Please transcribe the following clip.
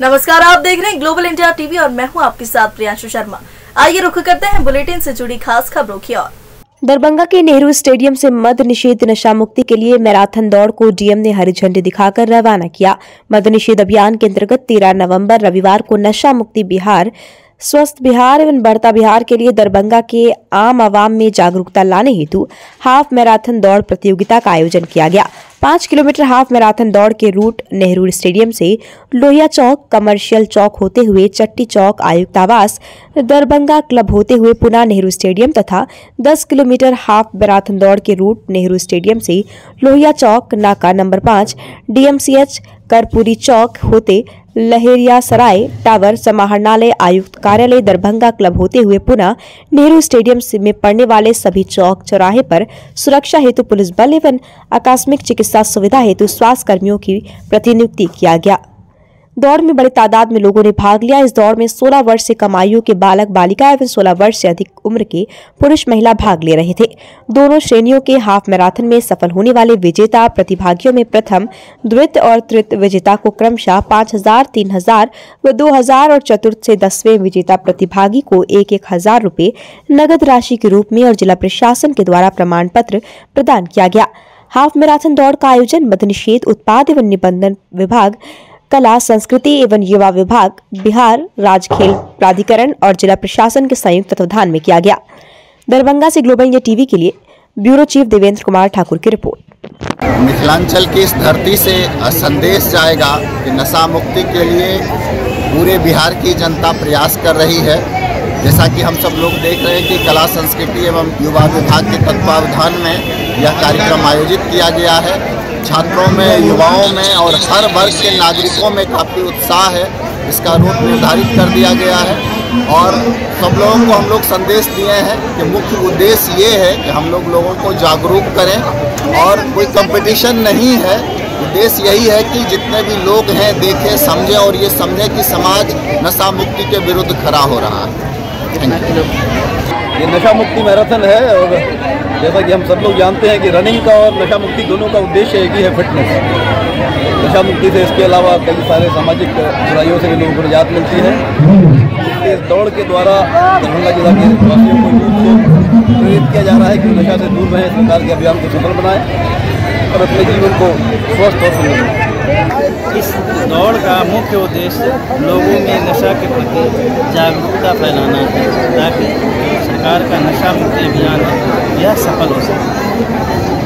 नमस्कार, आप देख रहे हैं ग्लोबल इंडिया टीवी और मैं हूं आपके साथ प्रियांशु शर्मा। आइए रुख करते हैं बुलेटिन से जुड़ी खास खबरों की ओर। दरभंगा के नेहरू स्टेडियम से मद्य निषेध नशा मुक्ति के लिए मैराथन दौड़ को डीएम ने हरी झंडी दिखाकर रवाना किया। मद्य निषेध अभियान के अंतर्गत 13 नवंबर रविवार को नशा मुक्ति बिहार, स्वस्थ बिहार एवं बढ़ता बिहार के लिए दरभंगा के आम आवाम में जागरूकता लाने हेतु हाफ मैराथन दौड़ प्रतियोगिता का आयोजन किया गया। 5 किलोमीटर हाफ मैराथन दौड़ के रूट नेहरू स्टेडियम से लोहिया चौक, कमर्शियल चौक होते हुए चट्टी चौक, आयुक्त आवास, दरभंगा क्लब होते हुए पुनः नेहरू स्टेडियम तथा 10 किलोमीटर हाफ मैराथन दौड़ के रूट नेहरू स्टेडियम से लोहिया चौक, नाका नंबर 5, डीएमसीएच, करपुरी चौक होते लहेरिया सराय टावर, समाहरणालय, आयुक्त कार्यालय, दरभंगा क्लब होते हुए पुनः नेहरू स्टेडियम में पड़ने वाले सभी चौक चौराहे पर सुरक्षा हेतु पुलिस बल एवं आकस्मिक चिकित्सा सुविधा हेतु स्वास्थ्य कर्मियों की प्रतिनियुक्ति किया गया। दौड़ में बड़ी तादाद में लोगों ने भाग लिया। इस दौड़ में 16 वर्ष से कम आयु के बालक बालिका एवं 16 वर्ष से अधिक उम्र के पुरुष महिला भाग ले रहे थे। दोनों श्रेणियों के हाफ मैराथन में सफल होने वाले विजेता प्रतिभागियों में प्रथम, द्वितीय और तृतीय विजेता को क्रमशः 5000, 3000 व 2000 और चतुर्थ से 10वें विजेता प्रतिभागी को 1,000 रुपए नगद राशि के रूप में और जिला प्रशासन के द्वारा प्रमाण पत्र प्रदान किया गया। हाफ मैराथन दौड़ का आयोजन मद्य निषेध, उत्पाद एवं निबंधन विभाग, कला संस्कृति एवं युवा विभाग, बिहार राज्य खेल प्राधिकरण और जिला प्रशासन के संयुक्त तत्वावधान में किया गया। दरभंगा से ग्लोबल इंडिया टीवी के लिए ब्यूरो चीफ देवेंद्र कुमार ठाकुर की रिपोर्ट। मिथिलांचल की इस धरती से संदेश जाएगा कि नशा मुक्ति के लिए पूरे बिहार की जनता प्रयास कर रही है। जैसा कि हम सब लोग देख रहे हैं कि कला संस्कृति एवं युवा विभाग के तत्वावधान में यह कार्यक्रम आयोजित किया गया है। छात्रों में, युवाओं में और हर वर्ग के नागरिकों में काफ़ी उत्साह है। इसका रूट निर्धारित कर दिया गया है और सब लोगों को हम लोग संदेश दिए हैं कि मुख्य उद्देश्य ये है कि हम लोगों को जागरूक करें और कोई कंपटीशन नहीं है। उद्देश्य यही है कि जितने भी लोग हैं देखें, समझें और ये समझें कि समाज नशा मुक्ति के विरुद्ध खड़ा हो रहा है। ये नशा मुक्ति मैराथन है और जैसा कि हम सब लोग जानते हैं कि रनिंग का और नशा मुक्ति दोनों का उद्देश्य एक ही है, फिटनेस। नशा मुक्ति से इसके अलावा कई सारे सामाजिक बुराइयों से भी लोगों को निजात मिलती है। इसलिए इस दौड़ के द्वारा दरभंगा जिला के वासियों को प्रेरित किया जा रहा है कि नशा से दूर रहें, सरकार के अभियान को सफल बनाएं और अपने जीवन को स्वस्थ और सुंदर बनाएं। इस दौड़ का मुख्य उद्देश्य लोगों में नशा के प्रति जागरूकता फैलाना है ताकि सरकार का नशा मुक्ति अभियान है यह सफल हो सके।